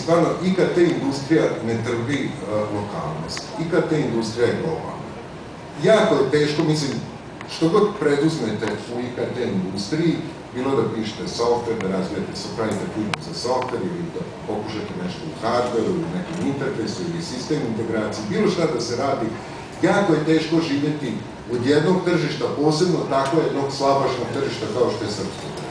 stvarno, IKT industrija ne trpi lokalnost. IKT industrija je globalna. Jako je teško, mislim, što god preduzmete u IKT industriji, bilo da pišete software, da razvijete, pravite firmu za software ili da pokušate nešto u hardwareu ili nekom interfejsu ili sistem integracije, bilo šta da se radi, jako je teško živjeti od jednog tržišta, posebno tako jednog slabašnog tržišta kao što je srpsko tržište.